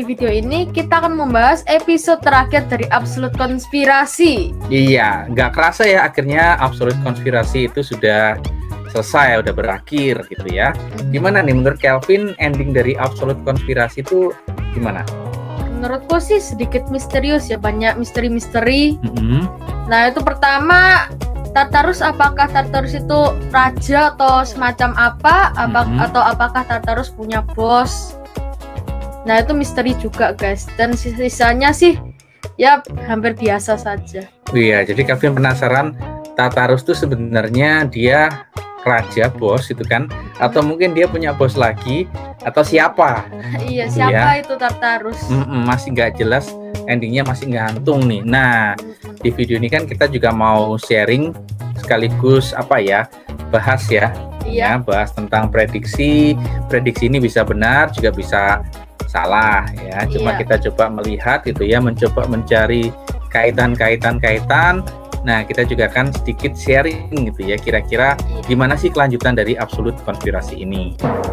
video ini kita akan membahas episode terakhir dari Absolute Konspirasi. Iya, nggak kerasa ya akhirnya Absolute Konspirasi itu sudah selesai, udah berakhir gitu ya. Gimana nih menurut Kelvin ending dari Absolute Konspirasi itu gimana? Menurutku sih sedikit misterius ya, banyak misteri-misteri. Nah itu pertama, Tartarus, apakah Tartarus itu raja atau semacam apa? Atau apakah Tartarus punya bos? Nah itu misteri juga guys. Dan sisanya sih ya hampir biasa saja. Iya, jadi Kelvin penasaran Tartarus tuh sebenarnya dia raja, bos itu kan? Atau mungkin dia punya bos lagi? Atau siapa? Iya, siapa itu Tartarus? Masih nggak jelas, endingnya masih gantung nih. Nah, di video ini kan kita juga mau sharing sekaligus bahas ya. Iya. Bahas tentang prediksi ini bisa benar juga bisa salah ya. Cuma kita coba melihat gitu ya, mencoba mencari kaitan. Nah, kita juga akan sedikit sharing gitu ya, kira-kira gimana sih kelanjutan dari Absolute Konspirasi ini.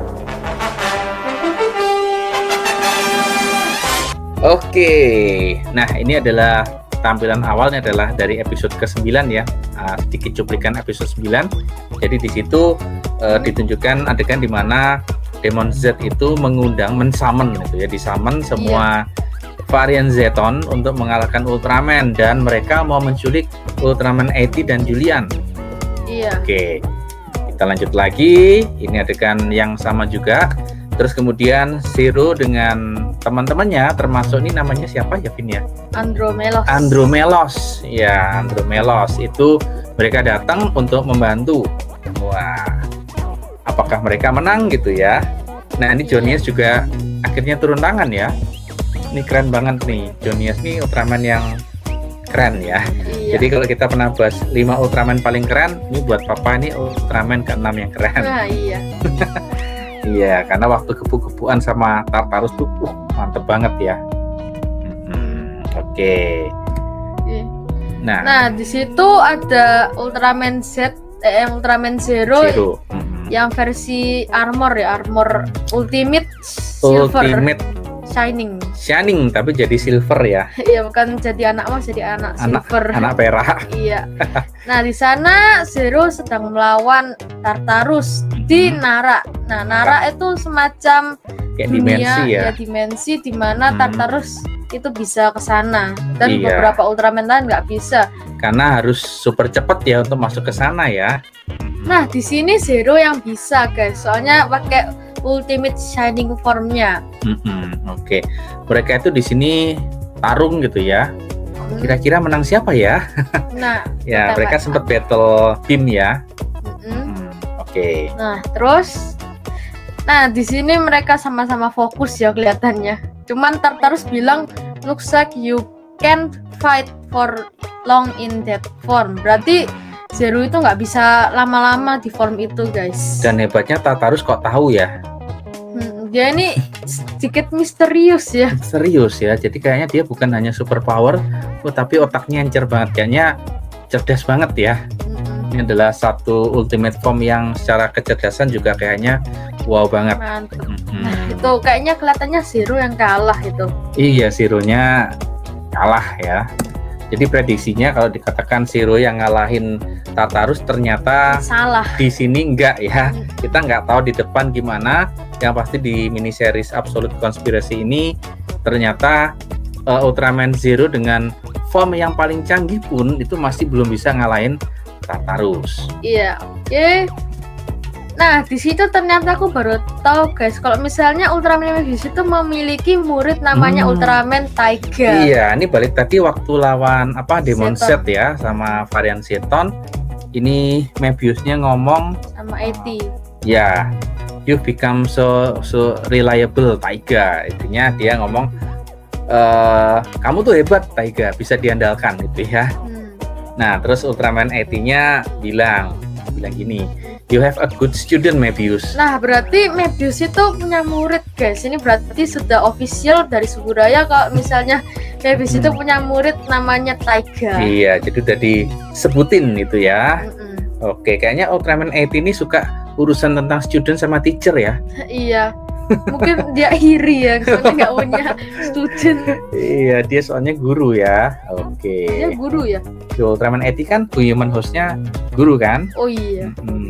Oke, nah ini adalah tampilan awalnya adalah dari episode ke-9 ya, sedikit cuplikan episode 9. Jadi di situ ditunjukkan adegan di mana Demon Z itu mensummon gitu ya, disummon semua varian Zeton untuk mengalahkan Ultraman dan mereka mau menculik Ultraman 80 dan Julian. Iya. Oke, kita lanjut lagi. Ini adegan yang sama juga. Terus kemudian Zero dengan teman-temannya, termasuk ini namanya siapa ya, Vin ya? Andromelos. Ya, Andromelos itu mereka datang untuk membantu. Wah, apakah mereka menang gitu ya? Nah, ini Jonius juga akhirnya turun tangan ya. Ini keren banget nih, Jonius nih Ultraman yang keren ya. Iya. Jadi kalau kita pernah bahas 5 Ultraman paling keren, ini buat Papa ini Ultraman ke-6 yang keren. Nah, iya. Iya, karena waktu kepu-kepuan sama Tartarus tuh mantep banget ya. Oke. Nah, di situ ada Ultraman Ultraman Zero. Yang versi armor ya, armor Ultimate Silver. Shining tapi jadi silver ya. Iya, bukan jadi anak emas, jadi anak silver. Anak perak. Iya. Nah, di sana Zero sedang melawan Tartarus di Nara. Nah, Nara itu semacam kayak dunia, dimensi ya. Dimensi di mana Tartarus itu bisa ke sana dan beberapa Ultraman lain nggak bisa. Karena harus super cepat ya untuk masuk ke sana ya. Nah, di sini Zero yang bisa, guys. Soalnya pakai Ultimate Shining Form-nya. Oke. Mereka itu di sini tarung gitu ya. Kira-kira menang siapa ya? Nah, ya mereka sempat battle beam ya. Oke. Nah, terus di sini mereka sama-sama fokus ya kelihatannya. Cuman Tartarus bilang, looks like you can't fight for long in that form. Berarti Zero itu nggak bisa lama-lama di form itu, guys. Dan hebatnya Tartarus kok tahu ya? Dia ini sedikit misterius ya. Serius ya, jadi kayaknya dia bukan hanya super power, tapi otaknya encer banget, kayaknya cerdas banget ya. Ini adalah satu ultimate form yang secara kecerdasan juga kayaknya wow banget. Mantap. Nah, itu kayaknya kelihatannya Zero yang kalah itu. Iya, Zero-nya kalah ya. Jadi prediksinya kalau dikatakan Zero yang ngalahin Tartarus ternyata salah. Di sini enggak ya. Kita nggak tahu di depan gimana. Yang pasti di mini series Absolute Konspirasi ini ternyata Ultraman Zero dengan form yang paling canggih pun itu masih belum bisa ngalahin Tartarus. Iya, oke. Nah, di situ ternyata aku baru tahu, guys, kalau misalnya Ultraman Mebius itu memiliki murid namanya Ultraman Taiga. Iya, ini balik tadi waktu lawan Demon Z ya sama varian Zeton. Ini Mebiusnya ngomong sama Eti. Ya, you become so reliable Taiga. Intinya dia ngomong kamu tuh hebat Taiga, bisa diandalkan gitu ya. Nah, terus Ultraman Eti-nya bilang gini, you have a good student Mebius. Nah, berarti Mebius itu punya murid, guys. Ini berarti sudah official dari Suburaya kalau misalnya Mebius itu punya murid namanya Taiga. Iya, jadi udah disebutin itu ya. Oke, kayaknya Ultraman 80 ini suka urusan tentang student sama teacher ya. Iya. Mungkin dia iri ya, soalnya nggak punya student. Iya, dia soalnya guru ya. Oke. Dia guru ya. Di Ultraman 80 kan human host-nya guru kan? Oh iya.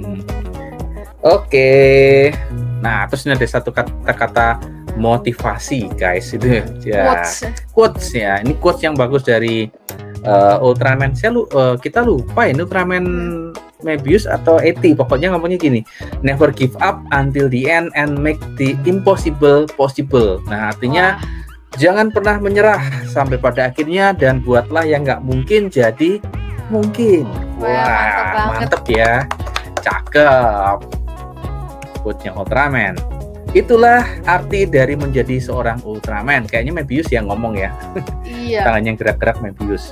Oke. Nah, terus ini ada satu kata-kata motivasi, guys. Itu ya. Quotes ya. Ini quotes yang bagus dari Ultraman. Kita lupa ini Ultraman Mebius atau ET, pokoknya ngomongnya gini, never give up until the end and make the impossible possible. Nah, artinya jangan pernah menyerah sampai pada akhirnya dan buatlah yang nggak mungkin jadi mungkin. Wah, mantep ya, cakep. Quote-nya Ultraman. Itulah arti dari menjadi seorang Ultraman. Kayaknya Mebius yang ngomong ya. Iya. Tangannya gerak-gerak Mebius.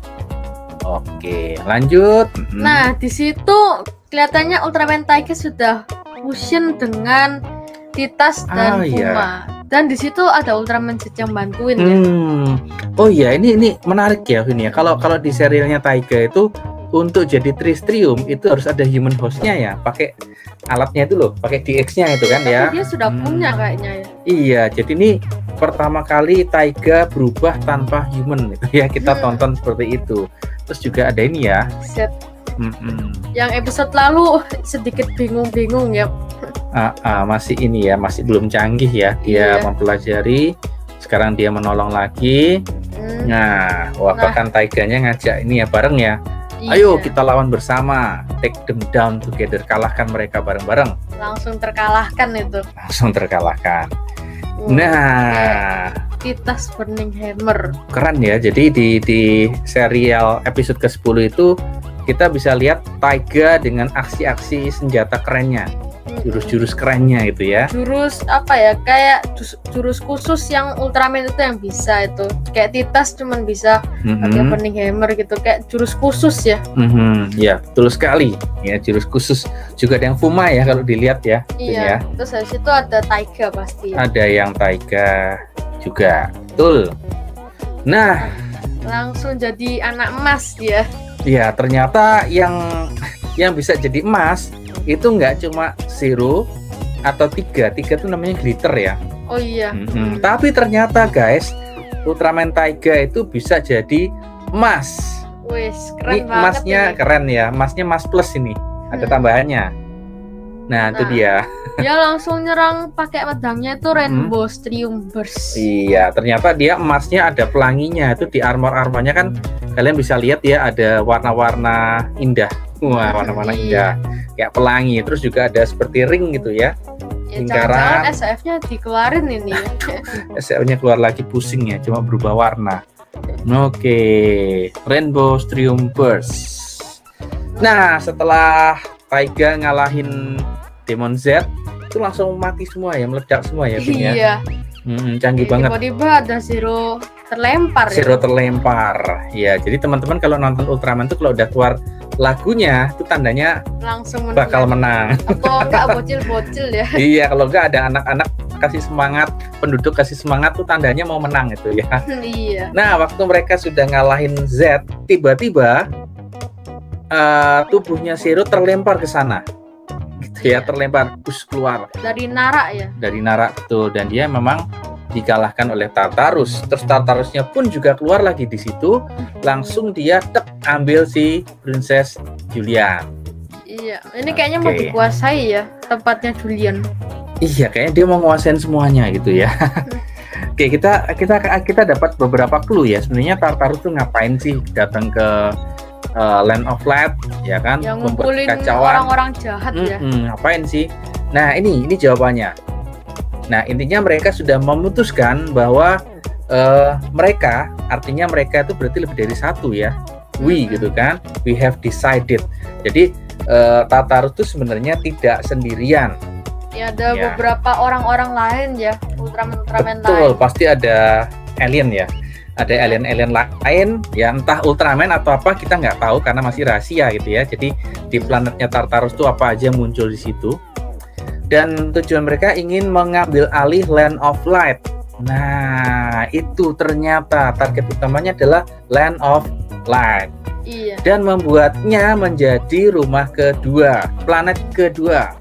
Oke, lanjut. Nah, di situ kelihatannya Ultraman Taiga sudah fusion dengan Titas dan Fuma. Iya. Dan di situ ada Ultraman Z yang bantuin ya. Oh iya, ini menarik ya ini ya. Kalau di serialnya Taiga itu untuk jadi Tristrium itu harus ada human host-nya ya, pakai alatnya itu loh, pakai DX-nya itu kan. Tapi ya. Dia sudah punya kayaknya ya. Iya, jadi ini pertama kali Taiga berubah tanpa human itu ya, kita tonton seperti itu. Terus juga ada ini ya, set. Yang episode lalu sedikit bingung-bingung ya. Masih ini ya, masih belum canggih ya. Dia mempelajari, sekarang dia menolong lagi. Nah, bahkan Taiganya ngajak ini ya bareng ya. Ayo kita lawan bersama, take them down together, kalahkan mereka bareng-bareng. Langsung terkalahkan itu. Langsung terkalahkan. Nah, Titas Burning Hammer. Keren ya. Jadi di serial episode ke-10 itu kita bisa lihat Taiga dengan aksi-aksi senjata kerennya. Jurus-jurus kerennya itu ya. Jurus apa ya? Kayak jurus khusus yang Ultraman itu yang bisa itu. Kayak Titas cuman bisa pakai Burning Hammer gitu. Kayak jurus khusus ya. Ya, betul sekali. Ya, jurus khusus. Juga ada yang Fuma ya kalau dilihat ya. Iya. Terus habis itu ada Taiga pasti. Ada yang Taiga juga, betul. Nah, langsung jadi anak emas dia. Iya, ternyata yang bisa jadi emas itu nggak cuma Zero atau Tiga itu namanya glitter ya. Oh iya. Tapi ternyata guys, Ultraman Taiga itu bisa jadi emas. Wis, keren ini banget. Emasnya ini keren ya, emasnya emas plus ini. Ada tambahannya. Nah, itu dia. Dia langsung nyerang pakai pedangnya itu Rainbow Stream Burst. Iya, ternyata dia emasnya ada pelanginya. Itu di armor-armornya kan kalian bisa lihat ya, ada warna-warna indah. Wah, warna-warna indah. Kayak pelangi. Terus juga ada seperti ring gitu ya. Lingkaran. SF-nya dikeluarin ini. SF-nya keluar lagi, pusing ya, cuma berubah warna. Oke, Rainbow Stream Burst. Nah, setelah Taiga ngalahin Demon Z itu langsung mati semua ya, meledak semua ya. Iya. Canggih banget. Tiba-tiba ada Zero terlempar. Zero terlempar. Ya, jadi teman-teman kalau nonton Ultraman itu kalau udah keluar lagunya itu tandanya langsung bakal menang. Atau enggak bocil-bocil ya. Iya, kalau enggak ada anak-anak kasih semangat, penduduk kasih semangat tuh tandanya mau menang itu ya. Iya. Nah, waktu mereka sudah ngalahin Z, tiba-tiba tubuhnya Zero terlempar ke sana. Gitu ya, terlempar keluar. Dari Nara ya. Dari Nara betul, dan dia memang dikalahkan oleh Tartarus. Terus Tartarusnya pun juga keluar lagi di situ. Langsung dia ambil si Princess Julian. Iya, ini kayaknya mau dikuasai ya tempatnya Julian. Iya, kayaknya dia mau nguasain semuanya gitu ya. Oke, kita dapat beberapa clue ya. Sebenarnya Tartarus tuh ngapain sih datang ke Land of Light ya kan? Yang ngumpulin orang-orang jahat ya. Ngapain sih? Nah, ini jawabannya. Nah, intinya mereka sudah memutuskan bahwa mereka, artinya mereka itu berarti lebih dari satu ya. We gitu kan? We have decided. Jadi Tartarus itu sebenarnya tidak sendirian. Ya, ada beberapa orang-orang lain ya, Ultraman-Ultraman lain. Betul, pasti ada alien ya. Ada alien-alien lain ya, entah Ultraman atau apa kita nggak tahu karena masih rahasia gitu ya. Jadi di planetnya Tartarus itu apa aja muncul di situ. Dan tujuan mereka ingin mengambil alih Land of Light. Nah, itu ternyata target utamanya adalah Land of Light. Iya. Dan membuatnya menjadi rumah kedua, planet kedua. The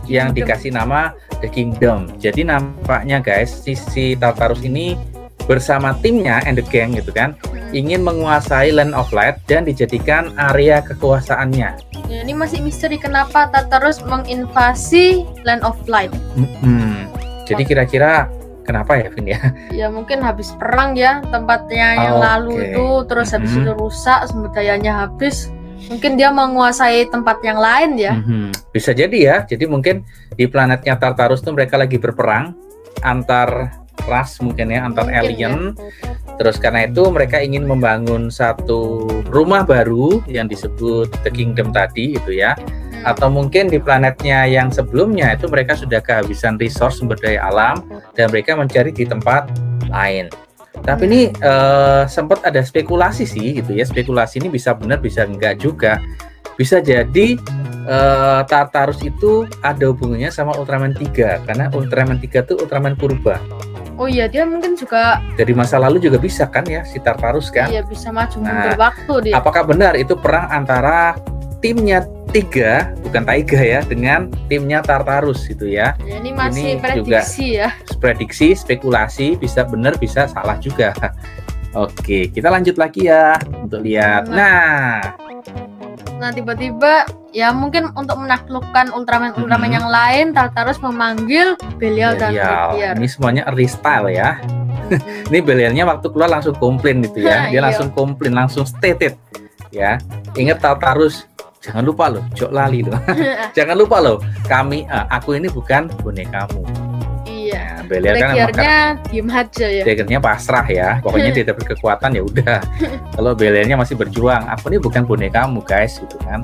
yang dikasih nama The Kingdom. Jadi nampaknya guys, si Tartarus ini bersama timnya and the gang gitu kan, ingin menguasai Land of Light dan dijadikan area kekuasaannya. Ya, ini masih misteri kenapa Tartarus menginvasi Land of Light. Jadi kira-kira kenapa ya, Vin ya? Ya mungkin habis perang ya tempatnya yang lalu itu, terus habis itu rusak, sumber dayanya habis. Mungkin dia menguasai tempat yang lain ya. Bisa jadi ya. Jadi mungkin di planetnya Tartarus tuh mereka lagi berperang antar ras mungkin ya, antar alien. Terus karena itu mereka ingin membangun satu rumah baru yang disebut The Kingdom tadi itu ya. Atau mungkin di planetnya yang sebelumnya itu mereka sudah kehabisan resource sumber daya alam dan mereka mencari di tempat lain. Tapi ini sempat ada spekulasi sih gitu ya. Spekulasi ini bisa benar bisa enggak juga. Bisa jadi Tartarus itu ada hubungannya sama Ultraman 3 karena Ultraman 3 itu Ultraman purba. Oh iya, dia mungkin juga dari masa lalu juga bisa kan ya si Tartarus kan? Iya, bisa maju mundur waktu dia. Apakah benar itu perang antara timnya Tiga, bukan Taiga ya, dengan timnya Tartarus gitu ya? Ya ini masih prediksi ya. Prediksi, spekulasi, bisa benar bisa salah juga. Oke, kita lanjut lagi ya untuk lihat. Nah tiba-tiba ya mungkin untuk menaklukkan Ultraman yang lain, Tartarus memanggil Belial dan Trigger. Ini semuanya early style ya. Ini Belialnya waktu keluar langsung komplain gitu ya. Dia langsung komplain, langsung stated ya. Ingat Tartarus, jangan lupa loh, jok lali loh. Jangan lupa loh, aku ini bukan bonekamu. Iya. Belial kan diem aja ya. Triggernya pasrah ya. Pokoknya dia dapat kekuatan ya udah. Kalau Belialnya masih berjuang, aku ini bukan bonekamu guys gitu kan.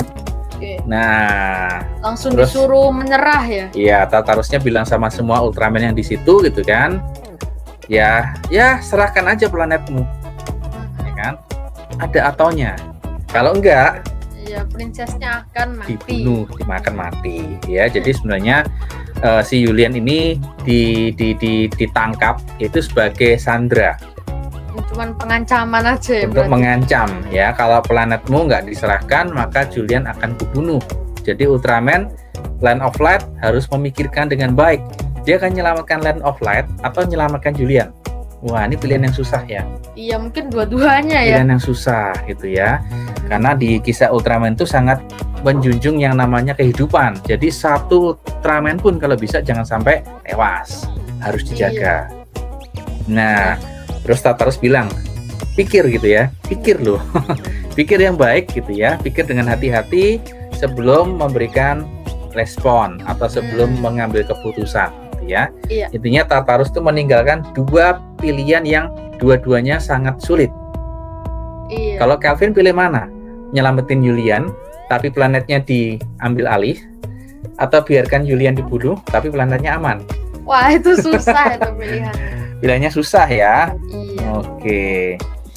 Nah, langsung disuruh menyerah ya. Iya, Tartarusnya bilang sama semua Ultraman yang di situ gitu kan. Ya, serahkan aja planetmu. Ya kan? Ada ataunya. Kalau enggak, ya prinsesnya akan mati. Dibunuh, dimakan mati. Ya, jadi sebenarnya si Julian ini ditangkap itu sebagai Sandra. Cuman pengancaman aja ya. Untuk mengancam ya, kalau planetmu nggak diserahkan maka Julian akan kubunuh. Jadi Ultraman Land of Light harus memikirkan dengan baik. Dia akan menyelamatkan Land of Light atau menyelamatkan Julian. Wah, ini pilihan yang susah ya. Iya, mungkin dua-duanya ya. Pilihan yang susah gitu ya. Karena di kisah Ultraman itu sangat menjunjung yang namanya kehidupan. Jadi satu Ultraman pun kalau bisa jangan sampai tewas, harus dijaga. Nah, terus Tartarus bilang, pikir gitu ya, pikir loh, pikir yang baik gitu ya, pikir dengan hati-hati sebelum memberikan respon atau sebelum mengambil keputusan gitu ya. Intinya Tartarus itu meninggalkan dua pilihan yang dua-duanya sangat sulit. Kalau Kelvin pilih mana? Nyelamatin Julian tapi planetnya diambil alih, atau biarkan Julian dibunuh tapi planetnya aman? Wah, itu susah itu pilihan. Pilihannya susah ya. Iya. Oke,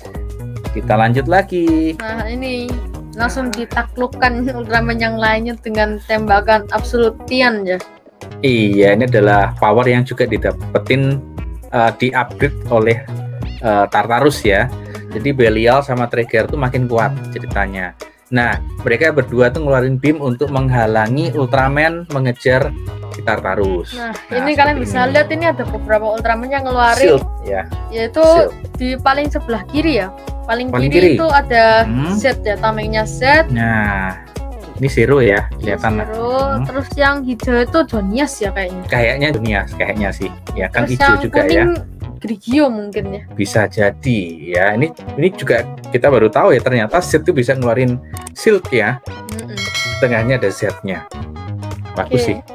kita lanjut lagi. Nah, ini langsung ditaklukkan Ultraman yang lainnya dengan tembakan Absolutian ya. Iya, ini adalah power yang juga didapetin di-upgrade oleh Tartarus ya. Jadi Belial sama Trigger tuh makin kuat ceritanya. Nah, mereka berdua tuh ngeluarin beam untuk menghalangi Ultraman mengejar Tartarus. Nah, ini kalian bisa lihat ini ada beberapa Ultraman yang ngeluarin shield, ya. Yaitu shield. Di paling sebelah kiri ya. Paling kiri itu ada Z ya, tamengnya Z. Nah, ini Zero ya, kelihatan. Zero. Terus yang hijau itu Jonias ya kayaknya. Kayaknya Jonias, kayaknya sih. Ya kan terus hijau juga ya. Grigio mungkin ya. Bisa jadi ya. Ini juga kita baru tahu ya, ternyata Z itu bisa ngeluarin shield ya. Tengahnya ada Z-nya. Bagus sih.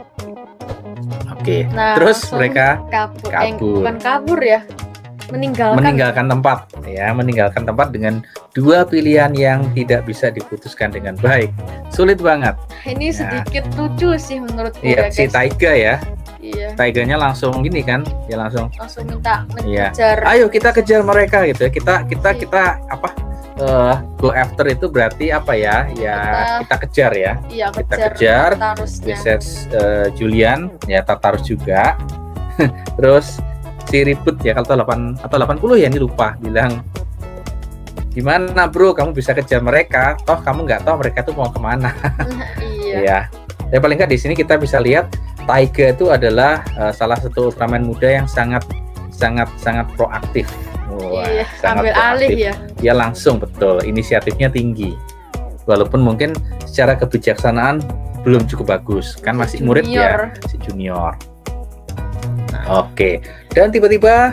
Oke. Nah, terus mereka kabur. Bukan kabur ya. Meninggalkan tempat ya, meninggalkan tempat dengan dua pilihan yang tidak bisa diputuskan dengan baik. Sulit banget. Ini sedikit lucu sih menurutku ya, si Taiga ya. Iya. Taiganya langsung gini kan, dia langsung minta mengejar. Ayo kita kejar mereka gitu ya. Kita apa? Go after itu berarti apa ya? Ya kita kejar ya. Iya, kita kejar. Tartarusnya. Julian ya, Tartarus juga. Terus si Ribut ya, kalau 8 atau 80 ya, ini lupa, bilang gimana bro, kamu bisa kejar mereka, toh kamu nggak tahu mereka tuh mau kemana. Iya. Ya. Tapi paling nggak di sini kita bisa lihat Taiga itu adalah salah satu Ultraman muda yang sangat proaktif. Wah, iya, sangat ambil alih ya. Dia langsung, betul, inisiatifnya tinggi. Walaupun mungkin secara kebijaksanaan belum cukup bagus, kan masih murid ya, si junior. Nah, oke. Dan tiba-tiba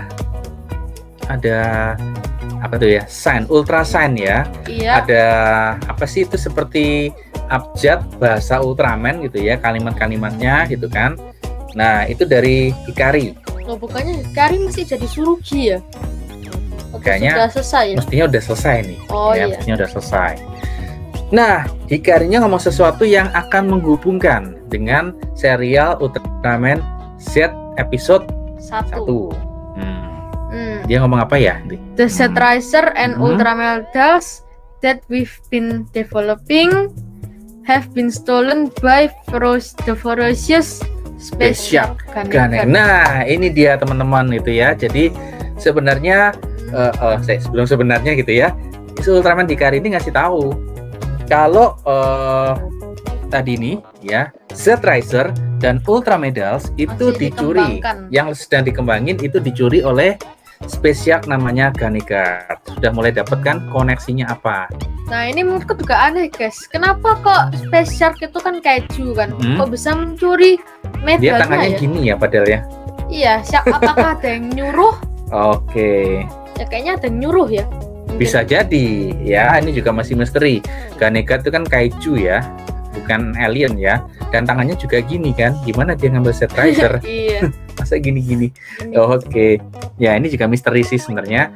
ada apa tuh ya? Sign, Ultra Sign ya. Iya. Ada apa sih itu, seperti abjad bahasa Ultraman gitu ya, kalimat-kalimatnya gitu kan. Nah, itu dari Hikari. Oh, bukannya Hikari masih jadi Tsurugi ya? Kayaknya sudah selesai ya? Mestinya udah selesai nih. Oh ya, iya. Mestinya udah selesai. Nah, Hikarinya ngomong sesuatu yang akan menghubungkan dengan serial Ultraman Z episode 1. Dia ngomong apa ya? The Z Riser and Ultraman dolls that we've been developing have been stolen by the ferocious spaceship Ganeka. Nah, ini dia teman-teman itu ya. Jadi sebenarnya sebelum sebenarnya gitu ya, Ultraman Hikari ini ngasih tahu kalau tadi ini ya, Z Riser dan Ultraman dolls itu dicuri. Yang sedang dikembangin itu dicuri oleh spesial namanya Ganeka. Sudah mulai dapat kan koneksinya apa? Nah, ini menurutku juga aneh, guys. Kenapa kok Space Shark itu kan kaiju kan? Kok bisa mencuri medalnya? Dia tangannya ya? Gini ya padahal ya. Iya, apakah ada yang nyuruh? Oke. Ya kayaknya ada yang nyuruh ya. Mungkin. Bisa jadi ya, ini juga masih misteri. Ganeka itu kan kaiju ya, bukan alien ya. Dan tangannya juga gini kan. Gimana dia ngambil Z Riser? Iya. Masa gini-gini? Oke. Ya, ini juga misteri sih sebenarnya.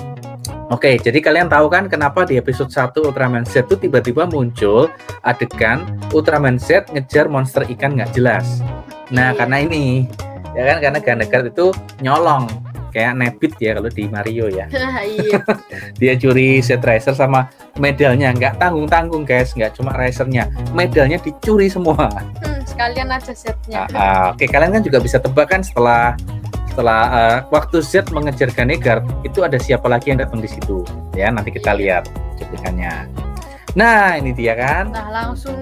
Oke, jadi kalian tahu kan kenapa di episode 1 Ultraman Z itu tiba-tiba muncul adegan Ultraman Z ngejar monster ikan nggak jelas. Nah, karena ini, ya kan, karena Ganeka itu nyolong, kayak Nebit ya kalau di Mario ya. Iya. Dia curi Z Riser sama medalnya, nggak tanggung-tanggung guys, nggak cuma Risernya, medalnya dicuri semua. Sekalian aja setnya. Oke, kalian kan juga bisa tebak kan setelah waktu Z mengejar Ganeka itu ada siapa lagi yang datang di situ ya, nanti kita lihat cuplikannya. Nah, ini dia kan. Nah, langsung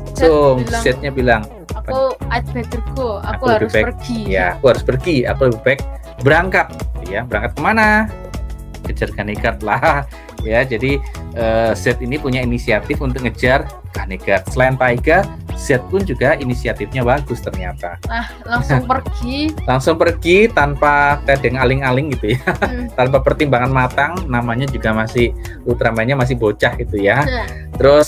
Z-nya bilang, aku I'd better go, aku harus pergi. Ya, aku harus pergi, aku lebih baik berangkat ya. Berangkat kemana? Kejar Ganeka lah ya. Jadi Z ini punya inisiatif untuk ngejar Ganeka. Selain Taiga, Z pun juga inisiatifnya bagus ternyata. Nah, langsung pergi. Langsung pergi tanpa tedeng aling-aling gitu ya. Tanpa pertimbangan matang, namanya juga masih Ultramannya masih bocah gitu ya. Terus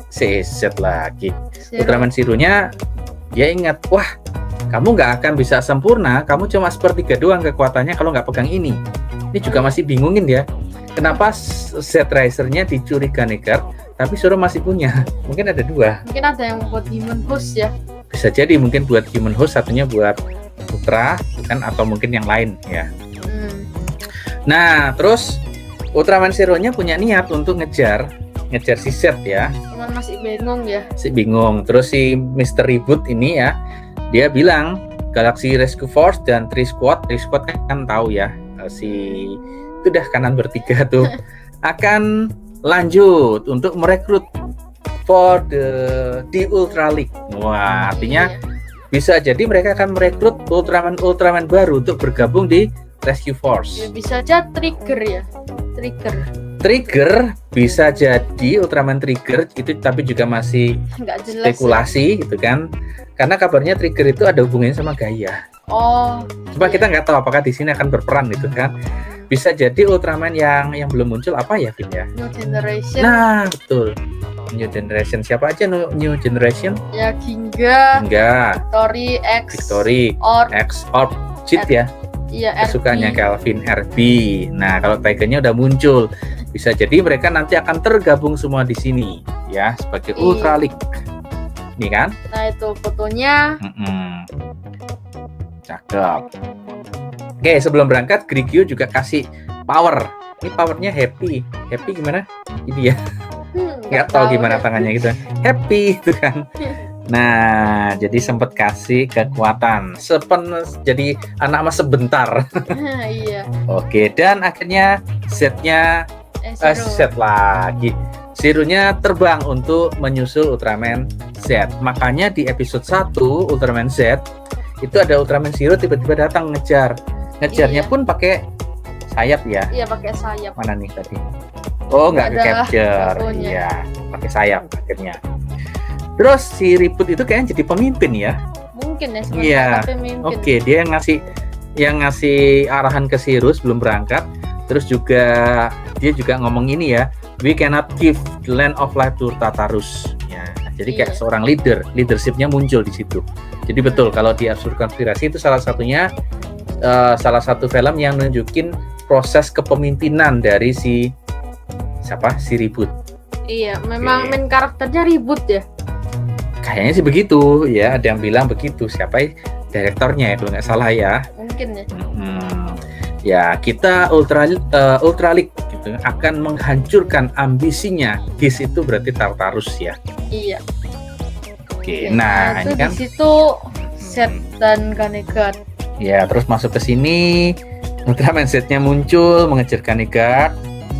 Z lagi. Ultraman Zero-nya dia ingat, wah, kamu nggak akan bisa sempurna, kamu cuma sepertiga doang kekuatannya kalau nggak pegang ini. Ini juga masih bingungin ya. Kenapa Z Riser-nya dicuri Ganeka, tapi Zoro masih punya? Mungkin ada dua. Mungkin ada yang buat human host ya. Bisa jadi mungkin buat human host, satunya buat Ultra, kan, atau mungkin yang lain ya. Nah, terus Ultraman Zero-nya punya niat untuk ngejar si Z ya. Cuman masih bingung ya. Bingung. Terus si Mr. Reboot ini ya, dia bilang Galaxy Rescue Force dan Tri Squad kan tahu ya, si itu dah kanan bertiga tuh akan lanjut untuk merekrut for di Ultra League. Wah, artinya bisa jadi mereka akan merekrut Ultraman baru untuk bergabung di Rescue Force. Ya, bisa aja Trigger ya. Trigger bisa jadi Ultraman Trigger itu, tapi juga masih nggak jelas spekulasi ya, gitu kan. Karena kabarnya Trigger itu ada hubungannya sama Gaia. Oh. Cuma kita nggak tahu apakah di sini akan berperan gitu kan. Bisa jadi Ultraman yang belum muncul apa ya, Vin ya? New Generation. Nah, betul. New Generation. Siapa aja New Generation? Ya, Ginga. Victory, Orb, Cheat ya. Iya, kesukaannya Calvin, RB. Nah, kalau Taiga-nya udah muncul, bisa jadi mereka nanti akan tergabung semua di sini ya sebagai Ultra League. Ini kan? Nah, itu fotonya. Cakep. Oke, sebelum berangkat Grigio juga kasih power. Ini powernya happy gimana? Ini ya. Nggak tahu gimana tangannya gitu. Happy itu kan. Nah, jadi sempat kasih kekuatan. Jadi anak mas sebentar. Iya. Oke, dan akhirnya Z-nya Z lagi. Zero-nya terbang untuk menyusul Ultraman Z. Makanya di episode 1 Ultraman Z itu ada Ultraman Zero tiba-tiba datang ngejarnya pun pakai sayap ya. Iya, pakai sayap. Mana nih tadi? Oh, nggak ke capture. Iya, pakai sayap akhirnya. Terus si Ribut itu kayaknya jadi pemimpin ya. Mungkin ya, iya. Oke, dia yang ngasih arahan ke Zero sebelum berangkat. Terus juga dia juga ngomong ini ya, we cannot give the land of life to Tartarus. Ya, jadi kayak seorang leadershipnya muncul di situ. Jadi betul kalau di Absurd Konspirasi itu salah satunya salah satu film yang nunjukin proses kepemimpinan dari si Ribut. Iya, memang main karakternya Ribut ya. Kayaknya sih begitu ya, ada yang bilang begitu. Siapa direktornya ya kalau nggak salah ya? Mungkin ya. Ya, kita Ultralight gitu akan menghancurkan ambisinya. His itu berarti Tartarus ya. Iya. Oke, nah itu ini kan di situ Zed dan Ganegard. Ya, terus masuk ke sini Ultraman Z-nya muncul mengejar Ganegard.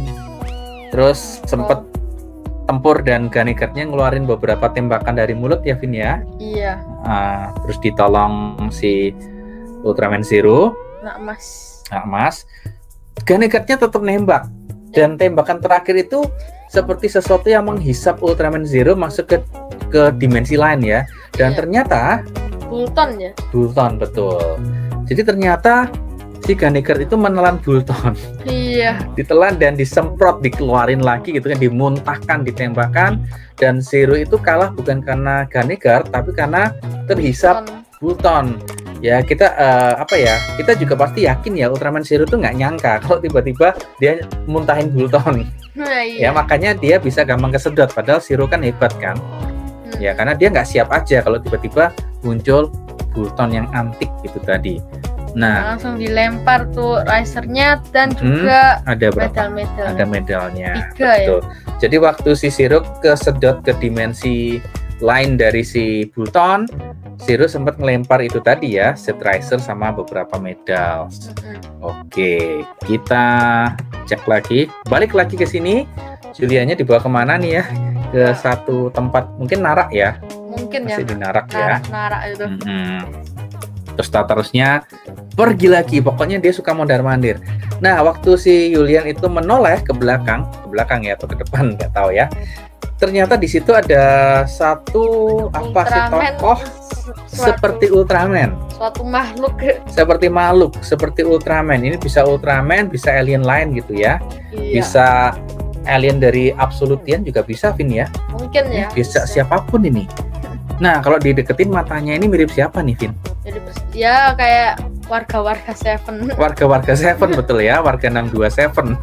Terus sempat tempur dan Ganegard-nya ngeluarin beberapa tembakan dari mulut ya, Vin ya. Iya. Terus ditolong si Ultraman Zero. Nak Mas. Ganegard-nya tetap nembak dan tembakan terakhir itu seperti sesuatu yang menghisap Ultraman Zero masuk ke dimensi lain ya. Dan ternyata Bulton ya. Bulton, betul. Jadi ternyata si Ganegard itu menelan Bulton. Iya. Ditelan dan disemprot, dikeluarin lagi gitu kan, dimuntahkan, ditembakkan. Dan Zero itu kalah bukan karena Ganegard tapi karena terhisap Bulton. Ya kita kita juga pasti yakin ya Ultraman Zero tuh nggak nyangka kalau tiba-tiba dia muntahin Bulton. Ya makanya dia bisa gampang kesedot, padahal Zero kan hebat kan. Ya karena dia nggak siap aja kalau tiba-tiba muncul Bulton yang antik gitu tadi. Nah, langsung dilempar tuh risernya dan juga ada medal-medal. Ada medalnya. 3 ya. Jadi waktu si Zero kesedot ke dimensi lain dari si Bulton, Zero sempat ngelempar itu tadi ya, Zed Riser sama beberapa medal. Oke, kita cek lagi. Balik lagi ke sini. Julianya dibawa kemana nih ya? Ke satu tempat, mungkin Narak ya? Mungkin masih ya. Di Narak ya. Narak itu. Terus Tartarusnya pergi lagi. Pokoknya dia suka mondar-mandir. Nah, waktu si Julian itu menoleh ke belakang ya atau ke depan, nggak tahu ya. Ternyata di situ ada satu Ultraman, tokoh seperti Ultraman. Suatu makhluk. Seperti Ultraman. Ini bisa Ultraman, bisa alien lain gitu ya. Iya. Bisa alien dari Absolutian juga bisa, Vin ya. Mungkin ya. Bisa siapapun ini. Nah, kalau dideketin matanya ini mirip siapa nih, Vin? Ya kayak warga-warga Seven. Warga-warga Seven betul ya, warga 627.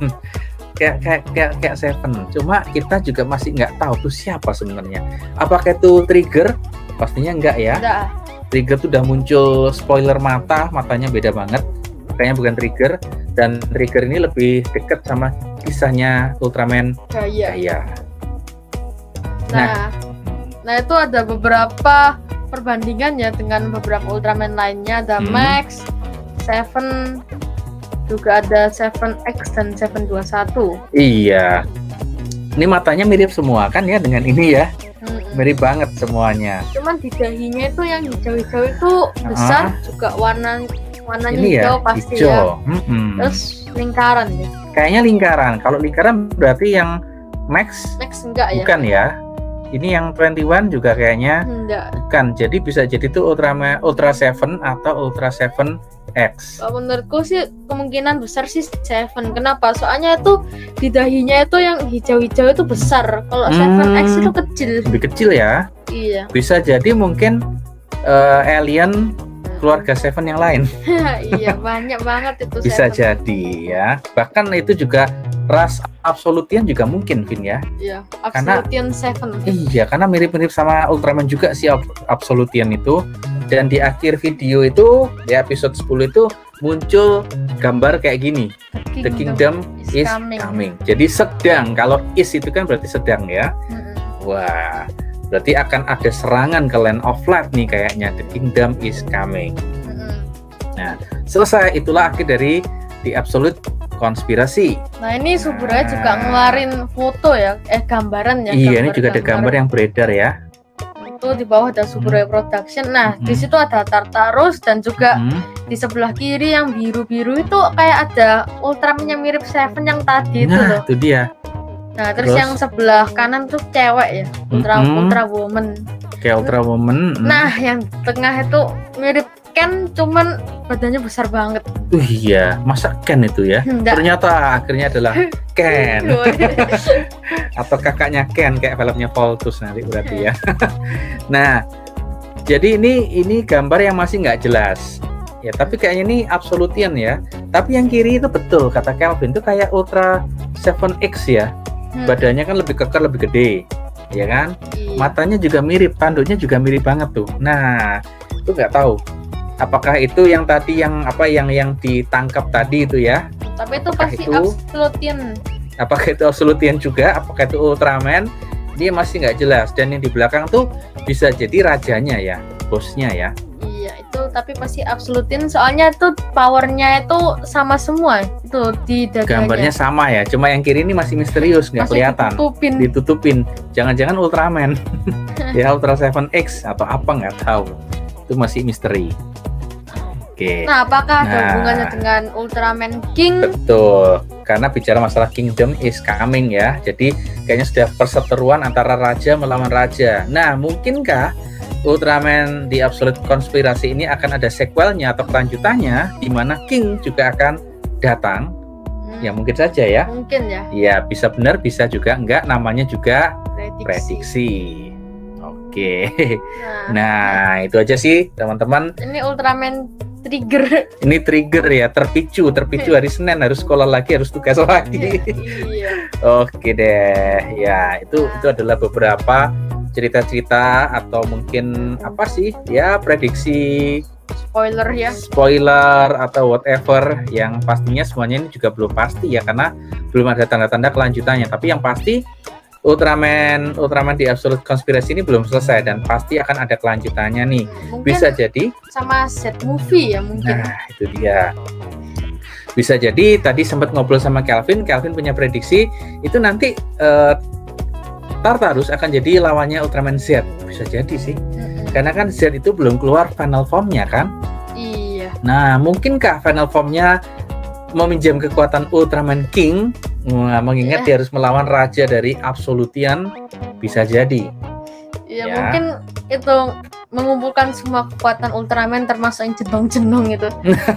kayak Seven. Cuma kita juga masih nggak tahu tuh siapa sebenarnya. Apakah itu Trigger? Pastinya enggak ya. Enggak. Trigger tuh udah muncul spoiler matanya beda banget. Kayaknya bukan Trigger, dan Trigger ini lebih dekat sama kisahnya Ultraman Gaia. Nah itu ada beberapa perbandingannya dengan beberapa Ultraman lainnya. Ada Max, Seven, juga ada 7X dan 721. Iya. Ini matanya mirip semua kan ya dengan ini ya. Mirip banget semuanya. Cuman di dahinya itu yang hijau-hijau itu besar, juga warnanya ini hijau ya, pasti hijau. ya. Terus lingkaran ya. Kayaknya lingkaran. Kalau lingkaran berarti yang Max enggak ya? Bukan ya. Ini yang 21 juga kayaknya enggak. Bukan. Jadi bisa jadi itu Ultra 7 atau Ultra 7X. Menurutku sih kemungkinan besar sih 7. Kenapa? Soalnya itu di dahinya itu yang hijau-hijau itu besar. Kalau 7X itu kecil. Lebih kecil ya? Iya. Bisa jadi mungkin alien keluarga Seven yang lain. Iya, banyak banget itu. Bisa jadi ya. Bahkan itu juga ras Absolutian juga mungkin, Vin ya. Iya, Absolutian 7. Iya, karena mirip-mirip sama Ultraman juga si Absolutian itu. Dan di akhir video itu, di episode 10 itu muncul gambar kayak gini. The Kingdom is coming. Jadi sedang, kalau is itu kan berarti sedang ya. Wah, berarti akan ada serangan ke Land of Light nih kayaknya. The Kingdom is coming. Nah, selesai. Itulah akhir dari The Absolute Konspirasi. Nah, ini Suburaya juga ngeluarin foto ya, gambaran ya. Iya, ini juga ada gambar yang beredar ya. Itu itu, di bawah ada Suburaya Production. Nah, di situ ada Tartarus dan juga di sebelah kiri yang biru-biru itu kayak ada Ultraman yang mirip Seven yang tadi itu loh. Itu dia. Nah, terus yang sebelah kanan tuh cewek ya, Ultra Woman. Kayak Ultra Woman. Nah, yang tengah itu mirip Ken, cuman badannya besar banget. Iya, masa Ken itu ya? Ternyata akhirnya adalah Ken. Atau kakaknya Ken kayak filmnya Voltus nanti berarti ya. Nah, jadi ini gambar yang masih nggak jelas. Ya, tapi kayaknya ini Absolutian ya. Tapi yang kiri itu betul kata Kelvin, itu kayak Ultra 7X ya. Badannya kan lebih kekar, lebih gede, ya kan? Iya. Matanya juga mirip, tanduknya juga mirip banget tuh. Nah, itu nggak tahu apakah itu yang tadi yang ditangkap tadi itu ya? Tapi itu pasti Absolutian. Apakah itu Absolutian juga? Apakah itu Ultraman? Dia masih nggak jelas. Dan yang di belakang tuh bisa jadi rajanya ya, bosnya ya. Iya, itu tapi pasti Absolutian, soalnya itu powernya itu sama semua itu di dadanya. Gambarnya sama ya, cuma yang kiri ini masih misterius, nggak kelihatan. Ditutupin. Jangan-jangan Ultraman. Ya Ultra 7X atau apa nggak tahu. Itu masih misteri. Oke. Nah, apakah ada hubungannya dengan Ultraman King? Betul, karena bicara masalah Kingdom is coming ya. Jadi kayaknya sudah perseteruan antara raja melawan raja. Nah, mungkinkah Ultraman The Absolute Konspirasi ini akan ada sequelnya atau kelanjutannya di mana King juga akan datang? Ya mungkin saja ya. Mungkin ya. Ya, bisa benar, bisa juga enggak, namanya juga prediksi. Oke. Nah, itu aja sih teman-teman. Ini Ultraman trigger. Ini trigger ya, terpicu hari Senin harus sekolah lagi, harus tugas lagi. Iya. Oke deh. Ya, itu adalah beberapa cerita-cerita atau mungkin apa sih? Ya, prediksi spoiler atau whatever, yang pastinya semuanya ini juga belum pasti ya, karena belum ada tanda-tanda kelanjutannya. Tapi yang pasti Ultraman The Absolute Konspirasi ini belum selesai dan pasti akan ada kelanjutannya nih. Mungkin bisa jadi sama set movie ya mungkin. Nah, itu dia. Bisa jadi tadi sempat ngobrol sama Kelvin punya prediksi itu nanti Tartarus akan jadi lawannya Ultraman Z. Bisa jadi sih. Karena kan Z itu belum keluar final formnya kan? Iya. Nah, mungkinkah final formnya meminjam kekuatan Ultraman King? Mengingat dia harus melawan raja dari Absolutian, bisa jadi. Ya, mungkin itu mengumpulkan semua kekuatan Ultraman termasuk yang jenong-jenong itu.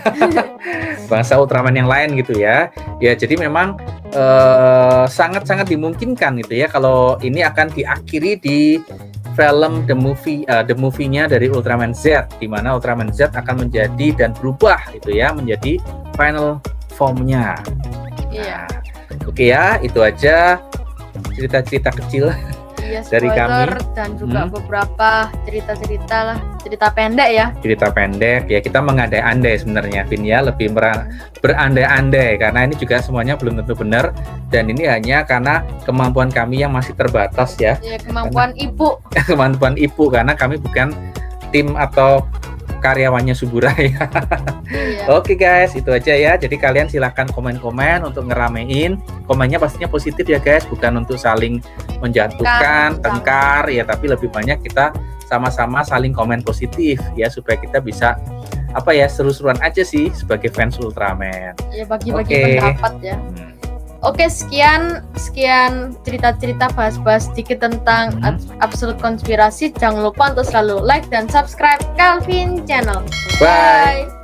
Bangsa Ultraman yang lain gitu ya. Ya, jadi memang sangat-sangat dimungkinkan gitu ya kalau ini akan diakhiri di film the movie-nya dari Ultraman Z, di mana Ultraman Z akan menjadi dan berubah gitu ya menjadi final form-nya. Iya. Oke ya, itu aja cerita-cerita kecil dari kami dan juga beberapa cerita pendek ya. Cerita pendek ya, kita mengandai-andai sebenarnya, Vin ya, lebih berandai-andai karena ini juga semuanya belum tentu benar dan ini hanya karena kemampuan kami yang masih terbatas ya. Iya, kemampuan ibu. Kemampuan ibu karena kami bukan tim atau karyawannya Suburaya. Iya. Oke guys, itu aja ya. Jadi kalian silahkan komen-komen untuk ngeramein. Komennya pastinya positif ya guys, bukan untuk saling menjatuhkan, tengkar ya, tapi lebih banyak kita sama-sama saling komen positif ya, supaya kita bisa apa ya, seru-seruan aja sih sebagai fans Ultraman. Ya, bagi-bagi pendapat ya. Oke, sekian cerita-cerita bahas-bahas sedikit tentang Absolute Konspirasi. Jangan lupa untuk selalu like dan subscribe Kelvin Channel. Bye.